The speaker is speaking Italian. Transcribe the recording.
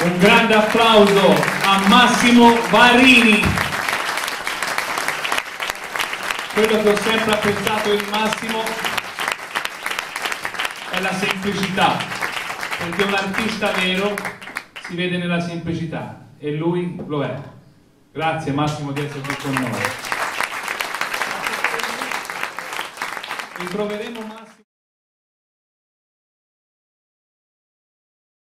Un grande applauso a Massimo Varini. Quello che ho sempre apprezzato in Massimo è la semplicità, perché un artista vero si vede nella semplicità e lui lo è. Grazie Massimo di essere qui con noi. Ritroveremo Massimo.